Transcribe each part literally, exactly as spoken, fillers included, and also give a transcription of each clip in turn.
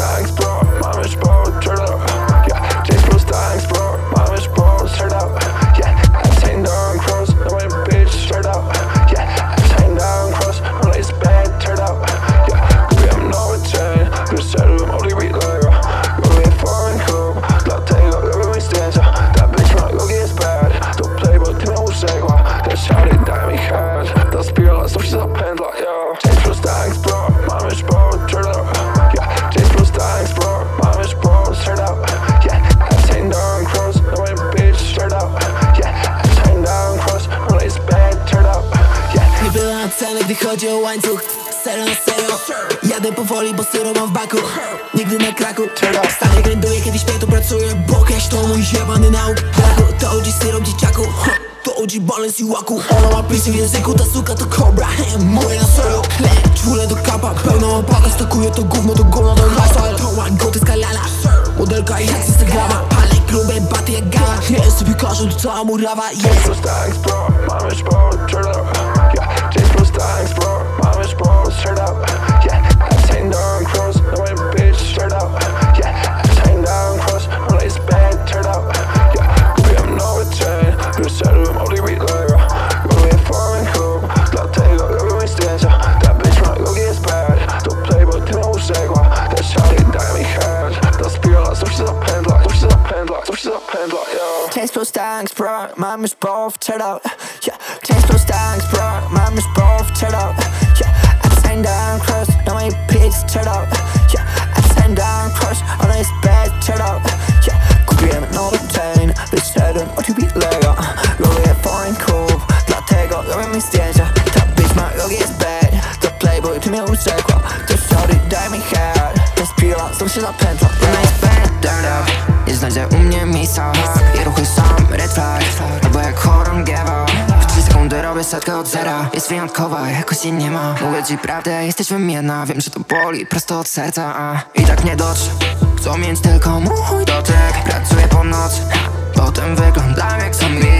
thanks bro, mamy sport, turn up. Yeah, James plus thanks bro, mamy sport, turn up. Yeah, Itain down cross, no my bitch straight up. Yeah, Itain down cross, no it's bad, turn up. Yeah, kupiłem nowy chain, wyszedłem od Lego. Robię foreign club, dlatego robię mi zdjęcia. Ta bitch ma logi jest bad, to Playboy ty mnie urzekła. Ten shawty daj mi head, ta spirala znów się zapętla, yo. James plus thanks bro, mamy sport, turn up. Yeah, James plus thanks bro, mamy sport, turn up. Yeah, Itain down cross, no my bitch straight up. Yeah, Itain down cross, no it's bad, turn up. Yeah. Nie była na cenę, gdy chodzi o łańcuch. Serio na serio, jadę powoli, bo syro mam w baku. Nigdy na kraku, stale grinduję, kiedy śpię to pracuję. Bo cash to mój jebany nauk. To O G syrop dzieciaku, to O G balance i łaku. Ona ma pisy w języku, ta suka to cobra. Mówię na serio, czwórę do kapa. Pełna opaka, stakuję to gówno, to gówno do lifestyle. To one goty skalala, modelka jak z Instagrama. Palę grube baty jak gala. Jest sobie każą, to cała murawa. James plus thanks bro, mamy sport, turn up. Yeah, James plus thanks bro, mamy sport, turn up. Yeah, Itain down cross, no my bitch straight up. Yeah, Itain down cross, no it's bad, turn up. Yeah, kupiłem nowy chain, wyszedłem od Lego. Robię foreign club, dlatego robię mi zdjęcia. Ta bitch ma logi jest bad, to Playboy ty mnie urzekła. Ten shawty daj mi head, ta spirala znów się zapętla, znów się zapętla, znów się zapętla, yo. James plus thanks bro, mamy sport, turn up. Yeah, James plus thanks bro, mamy sport, turn up. Yeah, Itain down cross, no my bitch turn up. Yeah, Itain down cross, no it's bad, turn up. Yeah, kupiłem nowy chain, wyszedłem od Lego. Robię foreign club, dlatego robię mi zdjęcia. Ta bitch ma logi jest bad, to Playboy ty mnie urzekła. To shawty daj mi head, ta spirala znów się zapętla. Ona jest bad, turn up. Nie znajdzie u mnie miejsca i ruchy sam red flag, albo jak Horan Gewa. W trzy sekundy robię setkę od zera. Jest wyjątkowa, jakoś jej nie ma. Mówię ci prawdę, jesteśmy jedna. Wiem, że to boli prosto od serca, a i tak nie docz. Chcą mieć tylko mój dotyk. Pracuję po nocy, potem wyglądam jak zombie.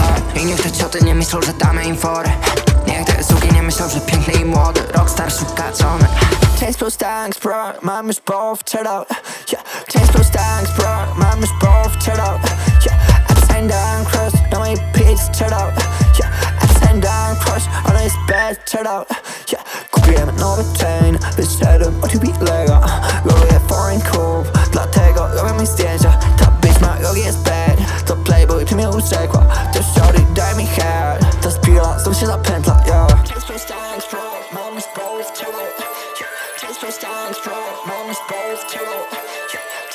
I niech te cioty nie myślą, że damy im fory. Niech te suki nie myślą, że piękny i młody rockstar szuka żony. James plus thanks bro, mamy sport, turn up. Yeah, James plus thanks bro, mamy sport, turn up. Yeah, Itain down cross, no my bitch turn up. Yeah, Itain down cross, no it's bad, turn up. Yeah, kupiłem nowy chain, wyszedłem od Lego. Robię foreign club, dlatego robię mi zdjęcia. Ta bitch ma logi jest bad, to Playboy ty mnie urzekła. To shawty daj mi head, ta spirala znów się zapętla, yo. James plus thanks bro, mamy sport, turn up. James plus thanks bro, mamy sport, turn up.